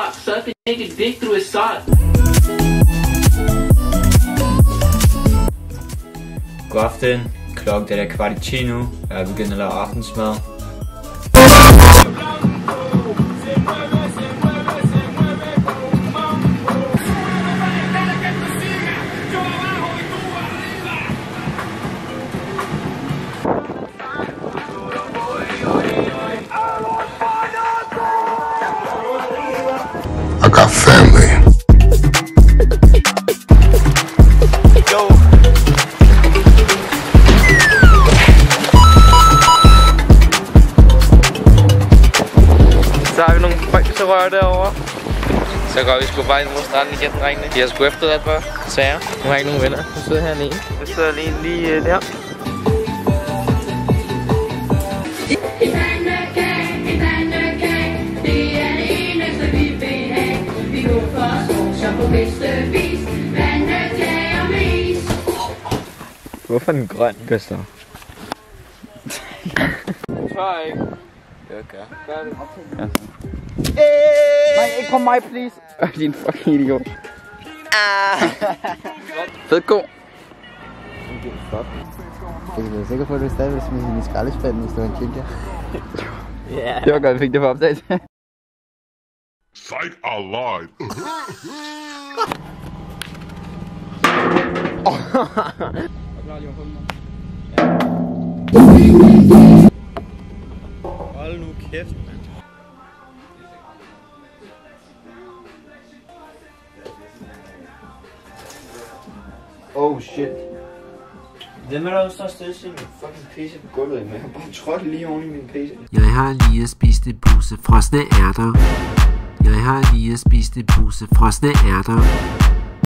suck a nigga dick through his sock. God aften. Klokken er 9:15 nu. Jeg er begyndt at lave aftensmad. I got family. Yo. Så har vi nogle folk, der rører derovre. Så går vi sgu bare ind mod stranden igen, drengene. De har sgu efterladt mig, sager. Nu har jeg ikke nogen venner. Nu sidder her alene. Jeg sidder alene lige der. Hvorfor den grøn, Gustav? Jeg tør ikke. Okay. Gør det. Ja. Nej, ikke på mig, please. Din fucking idiot. Fed god. Jeg er sikker på, at du stadig vil smide hende i skraldespanden, hvis du var en ginger. Ja. Det var godt, vi fik det på opdagelse. Psych alive. Hold nu kæft, mand. Oh shit. Hvem er der, der står stille til min fucking pisse på gulvet? Jeg har bare trådt lige oven i min pisse. Jeg har lige spist en pose frosne ærter. Jeg har lige spist en pose frosne ærter.